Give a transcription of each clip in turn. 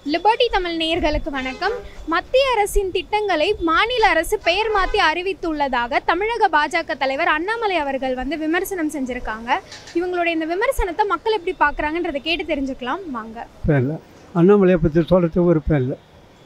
Liberty Tamil நேயர்களுக்கு வணக்கம். மத்திய அரசின் திட்டங்களை மாநில அரசு பெயர் மாற்றி அறிவித்துள்ளதாக தமிழக பாஜக தலைவர் அண்ணாமலை அவர்கள் விமர்சனம் செஞ்சுருக்காங்க. இவங்களுடைய இந்த விமர்சனத்தை மக்கள் எப்படி பார்க்குறாங்கன்றதை கேட்டு தெரிஞ்சுக்கலாம் வாங்க. இல்லை, அண்ணாமலையை பற்றி சொல்கிறதுக்கு விருப்பம் இல்லை.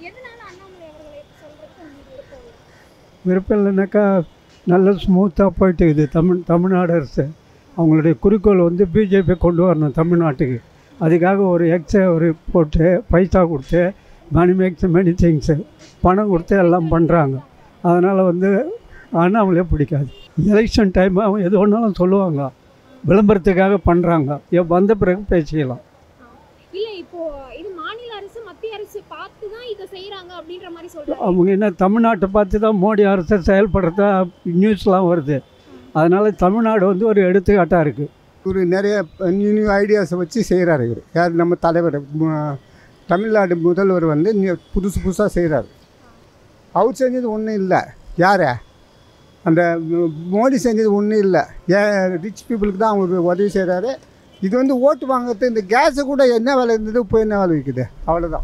விருப்பம் இல்லைனாக்கா நல்ல ஸ்மூத்தாக போயிட்டு இருக்குது தமிழ்நாடு அரசு. அவங்களுடைய குறிக்கோள் பிஜேபி கொண்டு வரணும் தமிழ்நாட்டுக்கு. அதுக்காக ஒரு ஒரு போட்டு பைசா கொடுத்து மெனி திங்ஸு பணம் கொடுத்து எல்லாம் பண்ணுறாங்க. அதனால் அண்ணாமலையே பிடிக்காது. எலெக்ஷன் டைம் அவங்க எது ஒன்றாலும் சொல்லுவாங்க, விளம்பரத்துக்காக பண்ணுறாங்க. வந்த பிறகு பேசிக்கலாம். இல்லை, இப்போது இது மாநில அரசு மத்திய அரசு பார்த்து தான் இதை செய்கிறாங்க அப்படின்ற மாதிரி சொல்கிறாங்க. அவங்க என்ன தமிழ்நாட்டை பார்த்து தான் மோடி அரசு செயல்படுறதா நியூஸ்லாம் வருது. அதனால் தமிழ்நாடு ஒரு எடுத்துக்காட்டாக இருக்குது. இவர் நிறைய நியூ ஐடியாஸை வச்சு செய்கிறாரு. இவர் யார்? நம்ம தலைவர் தமிழ்நாடு முதல்வர் புதுசாக செய்கிறாரு. அவர் செஞ்சது ஒன்றும் இல்லை. யார்? அந்த மோடி செஞ்சது ஒன்றும் இல்லை. ரிச் பீப்புளுக்கு தான் அவர் உதவி செய்கிறாரு. இது ஓட்டு வாங்கிறது. இந்த கேஸு கூட என்ன வேலை இருந்தது, இப்போ என்ன வேலை விற்குது, அவ்வளோதான்.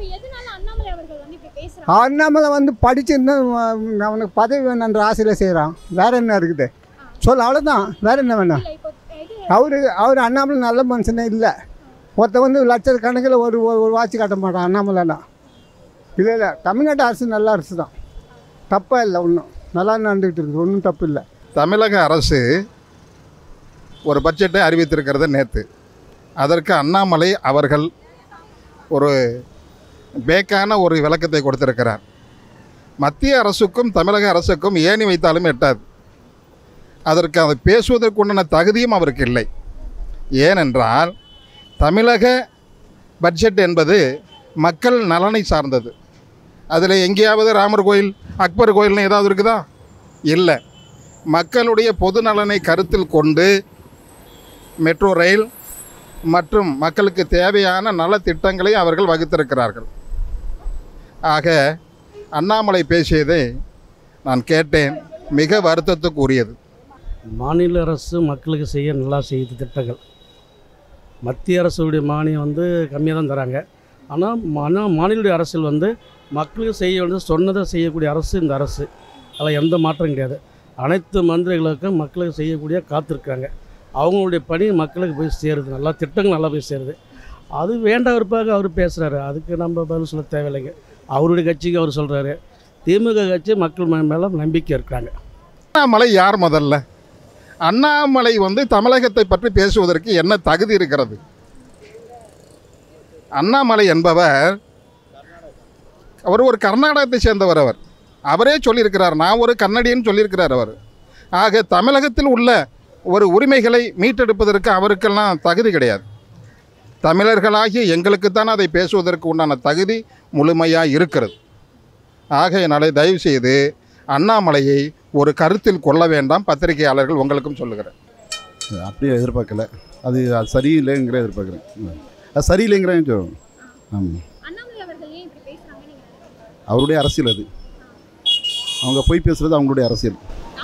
அண்ணாமலை படிச்சிருந்தா அவனுக்கு பதவி வேணுன்ற ஆசையில் செய்கிறான். வேறு என்ன இருக்குது சொல், அவ்வளோதான். வேறு என்ன வேணும்? அவர் அண்ணாமலை நல்ல மனுஷனே இல்லை. ஒருத்த லட்சக்கணக்கில் ஒரு வாட்சி காட்ட மாட்டான் அண்ணாமலைனா. இல்லை, தமிழ்நாட்டு அரசு நல்ல அரசு தான், தப்பாக இல்லை. ஒன்றும் நல்லா நடந்துக்கிட்டு இருக்குது, ஒன்றும் தப்பு இல்லை. தமிழக அரசு ஒரு பட்ஜெட்டை அறிவித்திருக்கிறது நேற்று. அதற்கு அண்ணாமலை அவர்கள் ஒரு பேக்கான ஒரு விளக்கத்தை கொடுத்திருக்கிறார். மத்திய அரசுக்கும் தமிழக அரசுக்கும் ஏணி வைத்தாலும் எட்டாது. அதற்கு அதை பேசுவதற்குண்டான தகுதியும் அவருக்கு இல்லை. ஏனென்றால் தமிழக பட்ஜெட் என்பது மக்கள் நலனை சார்ந்தது. அதில் எங்கேயாவது ராமர் கோயில், அக்பர் கோயில்னு ஏதாவது இருக்குதா? இல்லை. மக்களுடைய பொது நலனை கருத்தில் கொண்டு மெட்ரோ ரயில் மற்றும் மக்களுக்கு தேவையான நல திட்டங்களை அவர்கள் வகுத்திருக்கிறார்கள். ஆக அண்ணாமலை பேசியதை நான் கேட்டேன், மிக வருத்தத்துக்குரியது. மாநில அரசு மக்களுக்கு செய்ய நல்லா செய்த திட்டங்கள். மத்திய அரசுடைய மானியம் கம்மியாக தான் தராங்க. ஆனால் மாநில அரசில் மக்களுக்கு செய்ய சொன்னதை செய்யக்கூடிய அரசு இந்த அரசு. அதில் எந்த மாற்றம் கிடையாது. அனைத்து மந்திரிகளுக்கும் மக்களுக்கு செய்யக்கூடிய காத்திருக்காங்க. அவங்களுடைய பணி மக்களுக்கு போய் சேருது, நல்லா திட்டங்கள் நல்லா போய் சேருது. அது வேண்டாவிருப்பாக அவர் பேசுகிறாரு, அதுக்கு நம்ம பதில் சொல்ல தேவையில்லைங்க. அவருடைய கட்சிக்கு அவர் சொல்கிறாரு. திமுக கட்சி மக்கள் மேலே நம்பிக்கை இருக்காங்க. அண்ணாமலை யார்? முதல்ல அண்ணாமலை தமிழகத்தை பற்றி பேசுவதற்கு என்ன தகுதி இருக்கிறது? அண்ணாமலை என்பவர் அவர் ஒரு கர்நாடகத்தை சேர்ந்தவர். அவரே சொல்லியிருக்கிறார், நான் ஒரு கன்னடியன்னு சொல்லியிருக்கிறார் அவர். ஆக தமிழகத்தில் உள்ள ஒரு உரிமைகளை மீட்டெடுப்பதற்கு அவருக்கெல்லாம் தகுதி கிடையாது. தமிழர்களாகிய எங்களுக்குத்தான் அதை பேசுவதற்கு உண்டான தகுதி முழுமையாக இருக்கிறது. ஆகையினாலே தயவுசெய்து அண்ணாமலையை ஒரு கருத்தில் கொள்ள வேண்டாம். பத்திரிகையாளர்கள் உங்களுக்கும் சொல்லுகிறேன். அப்படியே எதிர்பார்க்கல. அது சரியில்லைங்கிற எதிர்பார்க்குறேன். அது சரியில்லைங்கிறேன் சொல்லணும். ஆமாம், அவருடைய அரசியல் அது. அவங்க போய் பேசுகிறது அவங்களுடைய அரசியல்.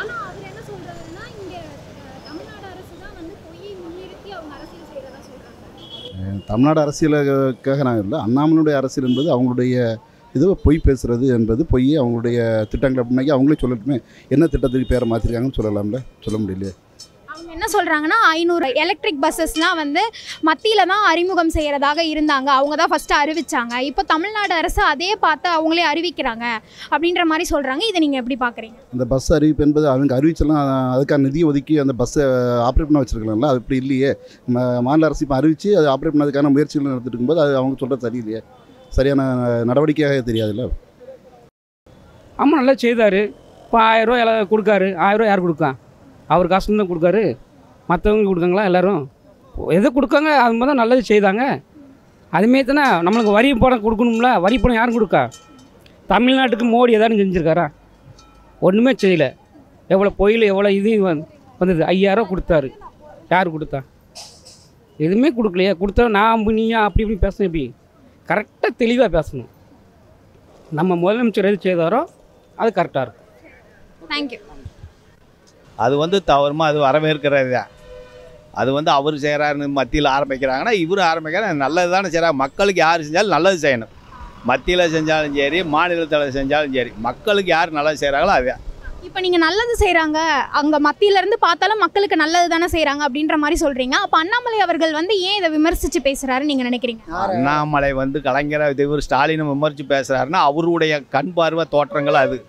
தமிழ்நாடு அரசியலுக்காக நான் இல்லை. அண்ணாமலையுடைய அரசியல் என்பது அவங்களுடைய இதுவை பொய் பேசுகிறது என்பது பொய். அவங்களுடைய திட்டங்கள் அப்படின்னாக்கி அவங்களே சொல்லட்டுமே. என்ன திட்டத்துக்கு பேரை மாற்றிருக்காங்கன்னு சொல்லலாம்ல, சொல்ல முடியலையே. அவங்க என்ன சொல்கிறாங்கன்னா 500 எலக்ட்ரிக் பஸ்ஸஸ்லாம் மத்தியில் தான் அறிமுகம் செய்கிறதாக இருந்தாங்க. அவங்க தான் ஃபஸ்ட்டு அறிவித்தாங்க. இப்போ தமிழ்நாடு அரசு அதே பார்த்து அவங்களே அறிவிக்கிறாங்க அப்படின்ற மாதிரி சொல்கிறாங்க. இதை நீங்கள் எப்படி பார்க்குறீங்க? அந்த பஸ் அறிவிப்பு என்பது அவங்க அறிவிச்செல்லாம் அதுக்கான நிதி ஒதுக்கி அந்த பஸ்ஸை ஆப்ரேட் பண்ண வச்சுருக்கலாம்ல. அது இப்படி இல்லையே. மாநில அரசு இப்போ அறிவித்து அது ஆப்ரேட் பண்ணதுக்கான முயற்சிகள் நடத்திட்டு இருக்கும்போது அது அவங்க சொல்கிறது சரியில்லையே, சரியான நடவடிக்கையாக தெரியாதுல்ல. ஆமாம், நல்லா செய்தார். இப்போ 1000 ரூபா எல்லாம் கொடுக்காரு. 1000 ரூபா யார் கொடுக்கா? அவர் காசு தான் கொடுக்காரு. மற்றவங்க கொடுக்காங்களா? எல்லோரும் எது கொடுக்காங்க அது மாதிரி தான் நல்லது செய்தாங்க. அதுமாரி தானே நம்மளுக்கு வரி பணம் கொடுக்கணும்ல. வரி பணம் யாரும் கொடுக்கா? தமிழ்நாட்டுக்கு மோடி எதாவது செஞ்சுருக்காரா? ஒன்றுமே செய்யலை. எவ்வளோ பொயில் எவ்வளோ இது வந்தது. 5000 ரூபா கொடுத்தாரு. யார் கொடுத்தா? எதுவுமே கொடுக்கலையே. கொடுத்தா நான் நீயா அப்படி இப்படி பேசணும். எப்படி கரெக்டாக தெளிவாக பேசணும். நம்ம முதலமைச்சர் எது செய்தாரோ அது கரெக்டாக இருக்கும். தேங்க்யூ. அது தவறுமா அது வரவேற்கிறது தான். அது அவர் செய்கிறாருன்னு மத்தியில் ஆரம்பிக்கிறாங்கன்னா இவர் ஆரம்பிக்கிறார். நல்லது தானே செய்கிறார். மக்களுக்கு யார் செஞ்சாலும் நல்லது செய்யணும். மத்தியில் செஞ்சாலும் சரி, மாநிலத்தில் செஞ்சாலும் சரி, மக்களுக்கு யார் நல்லா செய்கிறாங்களோ அது. இப்போ நீங்கள் நல்லது செய்கிறாங்க, அங்கே மத்தியிலேருந்து பார்த்தாலும் மக்களுக்கு நல்லது தானே செய்கிறாங்க அப்படின்ற மாதிரி சொல்கிறீங்க. அப்போ அண்ணாமலை அவர்கள் வந்து ஏன் இதை விமர்சித்து பேசுகிறாருன்னு நீங்கள் நினைக்கிறீங்க? அண்ணாமலை வந்து கலைஞரை இவர் ஸ்டாலினை விமர்சித்து பேசுகிறாருன்னா அவருடைய கண் பார்வை தோற்றங்கள் அது.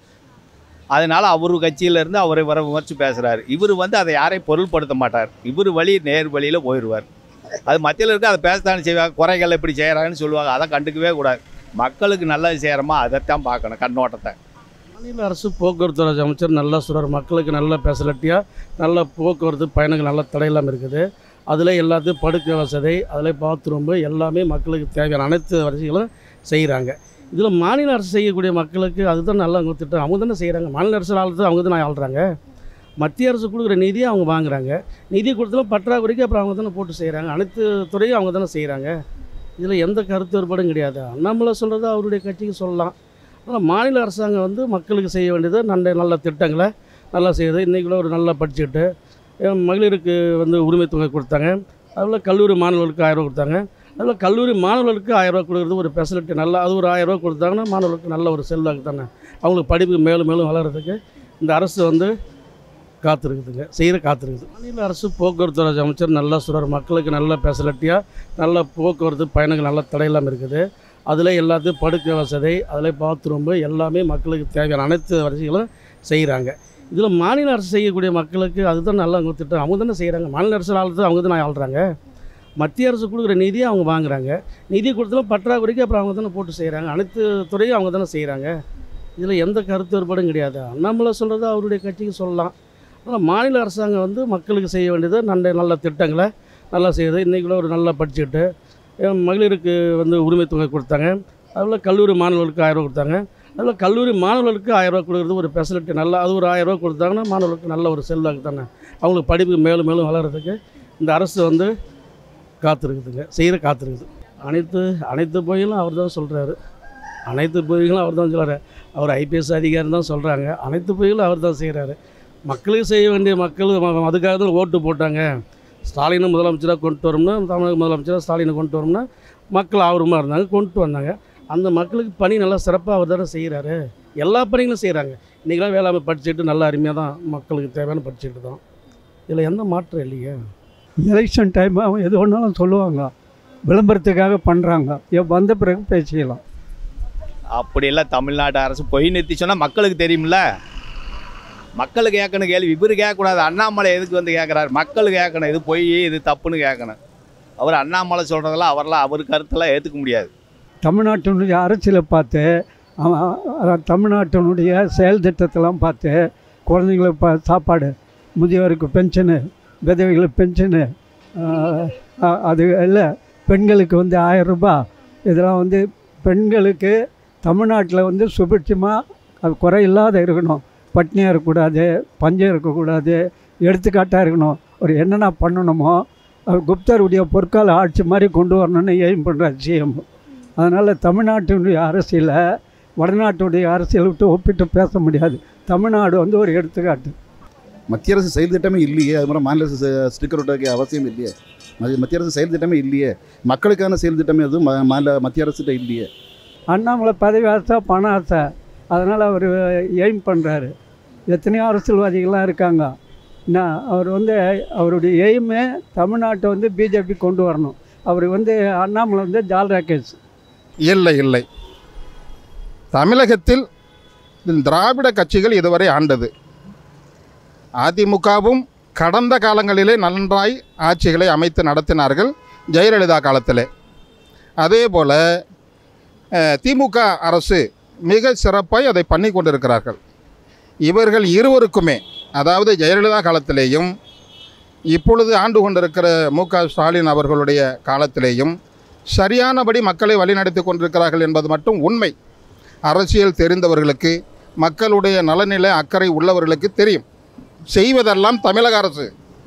அதனால் அவர் கட்சியிலேருந்து அவரை வர விமர்சித்து பேசுகிறாரு. இவர் வந்து அதை யாரையும் பொருள்படுத்த மாட்டார். இவர் வழி நேர் வழியில் போயிடுவார். அது மத்தியில் இருக்க அதை பேசத்தானே செய்வாங்க. குறைகள் எப்படி செய்கிறாங்கன்னு சொல்லுவாங்க. அதை கண்டுக்கவே கூடாது. மக்களுக்கு நல்லது செய்கிறோமா அதைத்தான் பார்க்கணும், கண்ணோட்டத்தை. மாநில அரசு போக்குவரத்து அமைச்சர் நல்லா சொல்கிறார். மக்களுக்கு நல்ல ஃபெசிலிட்டியாக நல்ல போக்குவரத்து பயணங்கள் நல்ல தடையில்லாமல் இருக்குது. அதில் எல்லாத்தையும் படுக்கை வசதி, அதில் பாத்ரூம்பு எல்லாமே மக்களுக்கு தேவையான அனைத்து வசதிகளும் செய்கிறாங்க. இதில் மாநில அரசு செய்யக்கூடிய மக்களுக்கு அதுதான் நல்லா அவங்க திட்டம். அவங்க தானே செய்கிறாங்க. மாநில அரசு ஆளுறது அவங்க தானே ஆள்றாங்க. மத்திய அரசு கொடுக்குற நிதியை அவங்க வாங்குறாங்க. நிதி கொடுத்தாலும் பற்றாக்குறைக்கு அப்புறம் அவங்க தானே போட்டு செய்கிறாங்க. அனைத்து துறையும் அவங்க தானே செய்கிறாங்க. இதில் எந்த கருத்து வேறுபாடும் கிடையாது. அண்ணாமலை சொல்கிறது அவருடைய கட்சிக்கு சொல்லலாம். ஆனால் மாநில அரசாங்கம் வந்து மக்களுக்கு செய்ய வேண்டியது நல்ல திட்டங்களை நல்லா செய்யுது. இன்றைக்கி கூட ஒரு நல்ல பட்ஜெட்டு மகளிருக்கு வந்து உரிமை தொகை கொடுத்தாங்க. அதில் கல்லூரி மாணவர்களுக்கு 1000 ரூபா கொடுத்தாங்க. அதில் கல்லூரி மாணவர்களுக்கு 1000 ரூபா கொடுக்குறது ஒரு ஃபெசிலிட்டி. நல்லா அது ஒரு 1000 ரூபா கொடுத்தாங்கன்னா மாணவர்களுக்கு நல்ல ஒரு செல்வாக்கு தானே. அவங்களுக்கு படிப்பு மேலும் மேலும் வளர்கிறதுக்கு இந்த அரசு வந்து காத்திருக்குதுங்க, காத்திருக்குது. மாநில அரசு போக்குவரத்து அமைச்சர் நல்லா சொல்கிறார். மக்களுக்கு நல்ல ஃபெசிலிட்டியாக நல்ல போக்குவரத்து பயணங்கள் நல்ல தடையில்லாமல் இருக்குது. அதில் எல்லாத்தையும் படுக்கை வசதி, அதில் பாத்ரூம்பு எல்லாமே மக்களுக்கு தேவையான அனைத்து வசதிகளும் செய்கிறாங்க. இதில் மாநில அரசு செய்யக்கூடிய மக்களுக்கு அதுதான் நல்லா அவங்க திட்டம். அவங்க தானே செய்கிறாங்க. மாநில அரசு ஆளுறது அவங்க தானே ஆள்றாங்க. மத்திய அரசு கொடுக்குற நிதியை அவங்க வாங்குறாங்க. நிதி கொடுத்தாலும் பற்றாக்குறைக்கு அப்புறம் அவங்க தானே போட்டு செய்கிறாங்க. அனைத்து துறையும் அவங்க தானே செய்கிறாங்க. இதில் எந்த கருத்து வேறுபாடும் கிடையாது. அண்ணாமலை சொல்கிறது அவருடைய கட்சிக்கு சொல்லலாம். ஆனால் மாநில அரசாங்கம் வந்து மக்களுக்கு செய்ய வேண்டியது நல்ல திட்டங்களை நல்லா செய்யுது. இன்றைக்கி கூட ஒரு நல்ல பட்ஜெட்டு மகளிருக்கு வந்து உரிமை தொகை கொடுத்தாங்க. அதில் கல்லூரி மாணவர்களுக்கு 1000 ரூபா கொடுத்தாங்க. அதில் கல்லூரி மாணவர்களுக்கு 1000 ரூபா கொடுக்குறது ஒரு ஃபெசிலிட்டி. நல்லா அது ஒரு 1000 ரூபா கொடுத்தாங்கன்னா மாணவர்களுக்கு நல்ல ஒரு செல்வாக்கு தானே. அவங்களுக்கு படிப்பு மேலும் மேலும் வளர்கிறதுக்கு இந்த அரசு வந்து காத்திருக்குதுங்க, காத்திருக்குது. அனைத்து பொய்களும் அவர் தான் சொல்கிறாரு. அனைத்து பொய்களும் அவர் தான் சொல்கிறார். அவர் ஐபிஎஸ் அதிகாரி தான் சொல்கிறாங்க. அனைத்து பொய்களும் அவர் தான் செய்கிறாரு. மக்களுக்கு செய்ய வேண்டிய மக்கள் அதுக்காக தான் ஓட்டு போட்டாங்க. ஸ்டாலினை முதலமைச்சராக கொண்டு வரோம்னா, தமிழக முதலமைச்சராக ஸ்டாலினை கொண்டு வரோம்னா மக்கள் ஆர்வமாக இருந்தாங்க, கொண்டு வந்தாங்க. அந்த மக்களுக்கு பணி நல்லா சிறப்பாக அவர் தானே செய்கிறாரு. எல்லா பணிகளும் செய்கிறாங்க. இன்றைக்கெலாம் வேளாண்மை படிச்சுட்டு நல்லா அருமையாக தான் மக்களுக்கு தேவையான படிச்சுட்டு தான். இதில் எந்த மாற்றம் இல்லையே. எலெக்ஷன் டைம் அவங்க எது ஒன்றாலும் சொல்லுவாங்க, விளம்பரத்துக்காக பண்ணுறாங்க. வந்த பிறகு பேசிக்கலாம். அப்படியெல்லாம் தமிழ்நாடு அரசு பொய் நிறுத்தி சொன்னால் மக்களுக்கு தெரியுமில்ல. மக்களுக்கு கேட்கணும் கேள்வி. இவர் கேட்கக்கூடாது. அண்ணாமலை எதுக்கு வந்து கேட்குறாரு? மக்களுக்கு கேட்கணும். இது பொய், இது தப்புன்னு கேட்கணும். அவர் அண்ணாமலை சொல்கிறதெல்லாம் அவர் கருத்தெல்லாம் ஏற்றுக்க முடியாது. தமிழ்நாட்டினுடைய அரசியலை பார்த்து, தமிழ்நாட்டினுடைய செயல் திட்டத்தெல்லாம் பார்த்து, குழந்தைங்களுக்கு சாப்பாடு, முதியோருக்கு பென்ஷனு, விதவைகளுக்கு பென்ஷனு, அது இல்லை பெண்களுக்கு வந்து 1000 ரூபா, இதெல்லாம் வந்து பெண்களுக்கு தமிழ்நாட்டில் வந்து சுபிட்சமாக அது குறையில்லாத இருக்கணும். பட்னியாக இருக்கக்கூடாது, பஞ்சம் இருக்கக்கூடாது, எடுத்துக்காட்டாக இருக்கணும். ஒரு என்னென்ன பண்ணணுமோ குப்தருடைய பொற்கால ஆட்சி மாதிரி கொண்டு வரணும்னு எய்ம் பண்ணுறார் சிஎம். அதனால் தமிழ்நாட்டினுடைய அரசியலை வடநாட்டுடைய அரசியலை விட்டு ஒப்பிட்டு பேச முடியாது. தமிழ்நாடு வந்து ஒரு எடுத்துக்காட்டு. மத்திய அரசு செயல் திட்டமே இல்லையே. அது மாதிரி மாநில அரசு ஸ்டிக்கர் ஒட்ட அவசியம் இல்லையே. மத்திய அரசு செயல் திட்டமே இல்லையே. மக்களுக்கான செயல் திட்டமே எதுவும் மத்திய அரசுகிட்ட இல்லையே. அண்ணாமலை பதவி ஆசை, பண ஆசை, அதனால் அவர் எய்ம் பண்ணுறாரு. எத்தனையோ அரசியல்வாதிகள்லாம் இருக்காங்க. அவர் வந்து அவருடைய எய்மே தமிழ்நாட்டை வந்து பிஜேபி கொண்டு வரணும். அவர் வந்து அண்ணாமலை வந்து ஜால் ராக்கேஷ் இல்லை. தமிழகத்தில் திராவிட கட்சிகள் இதுவரை ஆண்டது. அதிமுகவும் கடந்த காலங்களிலே நன்றாய் ஆட்சிகளை அமைத்து நடத்தினார்கள் ஜெயலலிதா காலத்திலே. அதே போல் திமுக அரசு மிக சிறப்பாய் அதை பண்ணி கொண்டிருக்கிறார்கள். இவர்கள் இருவருக்குமே, அதாவது ஜெயலலிதா காலத்திலேயும் இப்பொழுது ஆண்டு கொண்டிருக்கிற மு.க. ஸ்டாலின் அவர்களுடைய காலத்திலேயும் சரியானபடி மக்களை வழிநடத்தி கொண்டிருக்கிறார்கள் என்பது மட்டும் உண்மை. அரசியல் தெரிந்தவர்களுக்கு, மக்களுடைய நலனில அக்கறை உள்ளவர்களுக்கு தெரியும். செய்வதெல்லாம் தமிழக அரசு.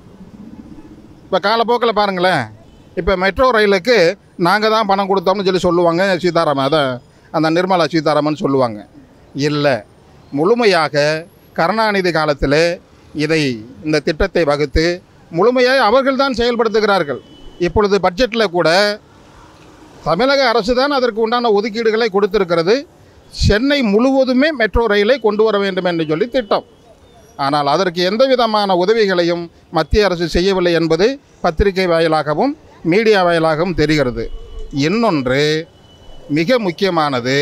இப்போ காலப்போக்கில் பாருங்களேன், இப்போ மெட்ரோ ரயிலுக்கு நாங்கள் தான் பணம் கொடுத்தோம்னு சொல்லி சொல்லுவாங்க சீதாராமன். அதை அந்த நிர்மலா சீதாராமன் சொல்லுவாங்க. இல்லை, முழுமையாக கருணாநிதி காலத்தில் இந்த திட்டத்தை வகுத்து முழுமையாக அவர்கள் தான் செயல்படுத்துகிறார்கள். இப்பொழுது பட்ஜெட்டில் கூட தமிழக அரசு தான் அதற்கு உண்டான ஒதுக்கீடுகளை கொடுத்திருக்கிறது. சென்னை முழுவதுமே மெட்ரோ ரயிலை கொண்டு வர வேண்டும் என்று சொல்லி திட்டம். ஆனால் அதற்கு எந்த விதமான உதவிகளையும் மத்திய அரசு செய்யவில்லை என்பது பத்திரிகை வாயிலாகவும் மீடியா வாயிலாகவும் தெரிகிறது. இன்னொன்று மிக முக்கியமானது,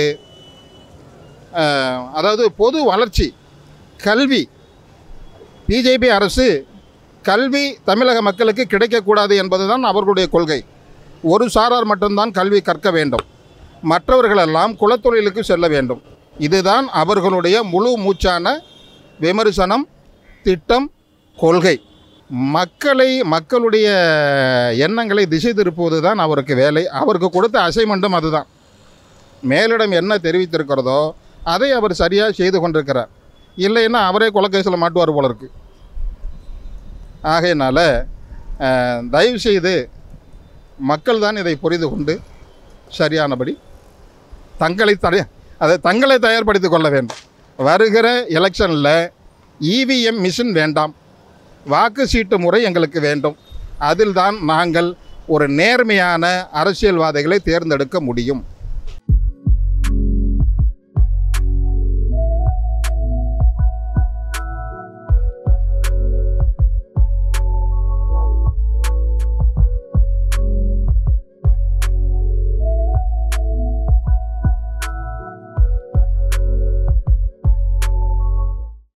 அதாவது பொது வளர்ச்சி, கல்வி. பிஜேபி அரசு கல்வி தமிழக மக்களுக்கு கிடைக்கக்கூடாது என்பதுதான் அவர்களுடைய கொள்கை. ஒரு சாரார் மட்டும்தான் கல்வி கற்க வேண்டும், மற்றவர்களெல்லாம் குலத்தொழிலுக்கு செல்ல வேண்டும். இதுதான் அவர்களுடைய முழு மூச்சான விமர்சனம், திட்டம், கொள்கை. மக்களுடைய எண்ணங்களை திசை திருப்புவது தான் அவருக்கு வேலை. அவருக்கு கொடுத்த அசைன்மெண்ட்டும் அதுதான். மேலிடம் என்ன தெரிவித்திருக்கிறதோ அதை அவர் சரியாக செய்து கொண்டிருக்கிறார். இல்லைன்னா அவரே கொலைகேசில் மாட்டுவார் போல இருக்கு. ஆகையினால தயவுசெய்து மக்கள் தான் இதை புரிந்து கொண்டு சரியானபடி தங்களை தயார்படுத்தி கொள்ள வேண்டும். வருகிற எலெக்ஷனில் இவிஎம் மிஷின் வேண்டாம், வாக்கு சீட்டு முறை எங்களுக்கு வேண்டும். அதில்தான் நாங்கள் ஒரு நேர்மையான அரசியல்வாதிகளை தேர்ந்தெடுக்க முடியும்.